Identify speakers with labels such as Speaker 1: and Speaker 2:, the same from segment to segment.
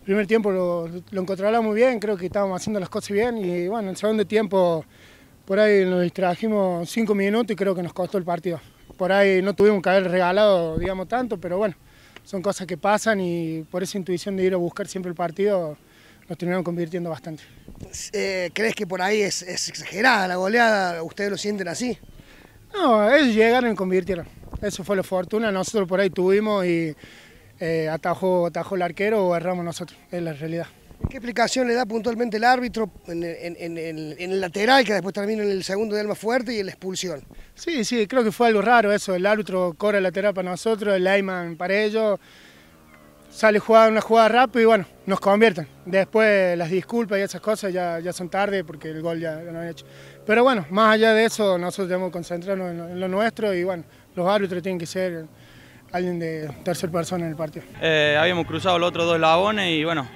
Speaker 1: primer tiempo lo controlamos muy bien, creo que estábamos haciendo las cosas bien y bueno, en el segundo tiempo por ahí nos distrajimos 5 minutos y creo que nos costó el partido. Por ahí no tuvimos que haber regalado, digamos, tanto, pero bueno, son cosas que pasan y por esa intuición de ir a buscar siempre el partido nos terminaron convirtiendo bastante.
Speaker 2: ¿Crees que por ahí es exagerada la goleada? ¿Ustedes lo sienten así?
Speaker 1: No, ellos llegaron y convirtieron. Eso fue la fortuna, nosotros por ahí tuvimos y atajó el arquero o erramos nosotros, es la realidad.
Speaker 2: ¿Qué explicación le da puntualmente el árbitro en el lateral, que después termina en el segundo de más fuerte, y en la expulsión?
Speaker 1: Sí, creo que fue algo raro eso, el árbitro cobra el lateral para nosotros, el lineman para ellos, sale una jugada rápida y bueno, nos convierten. Después las disculpas y esas cosas ya son tarde porque el gol ya lo han hecho. Pero bueno, más allá de eso, nosotros debemos concentrarnos en lo nuestro y bueno, los árbitros tienen que ser alguien de tercera persona en el partido.
Speaker 3: Habíamos cruzado los otros 2 eslabones y bueno,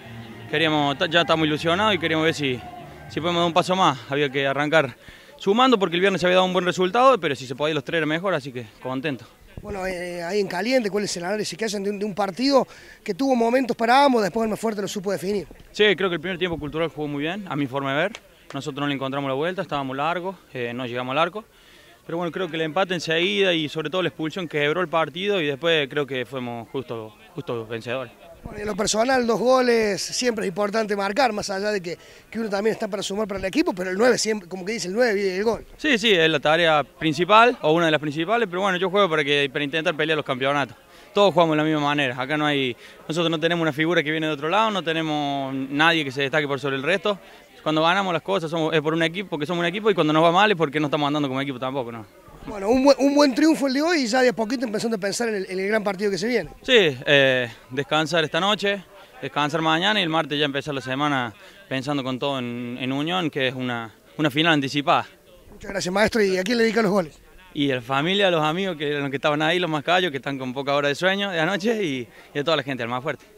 Speaker 3: ya estamos ilusionados y queríamos ver si podemos dar un paso más. Había que arrancar sumando porque el viernes se había dado un buen resultado, pero si se podía los 3 era mejor, así que contento.
Speaker 2: Bueno, ahí en caliente, ¿cuál es el análisis que hacen de un partido que tuvo momentos para ambos, después el más fuerte lo supo definir?
Speaker 3: Sí, creo que el primer tiempo Cultural jugó muy bien, a mi forma de ver. Nosotros no le encontramos la vuelta, estábamos largos, no llegamos al arco. Pero bueno, creo que el empate enseguida y sobre todo la expulsión quebró el partido y después creo que fuimos justo vencedores.
Speaker 2: Bueno, en lo personal, 2 goles siempre es importante marcar, más allá de que uno también está para sumar para el equipo, pero el 9 siempre, como que dice, el 9 vive el gol.
Speaker 3: Sí, es la tarea principal o una de las principales, pero bueno, yo juego para intentar pelear los campeonatos. Todos jugamos de la misma manera, acá nosotros no tenemos una figura que viene de otro lado, no tenemos nadie que se destaque por sobre el resto. Cuando ganamos las cosas es por un equipo, porque somos un equipo, y cuando nos va mal es porque no estamos andando como equipo tampoco, ¿no?
Speaker 2: Bueno, un buen triunfo el de hoy y ya de a poquito empezando a pensar en el gran partido que se viene.
Speaker 3: Sí, descansar esta noche, descansar mañana y el martes ya empezar la semana pensando con todo en Unión, que es una final anticipada.
Speaker 2: Muchas gracias, maestro. ¿Y a quién le dedican los goles?
Speaker 3: Y a la familia, a los amigos que estaban ahí, los más callos, que están con poca hora de sueño de anoche y a toda la gente, al más fuerte.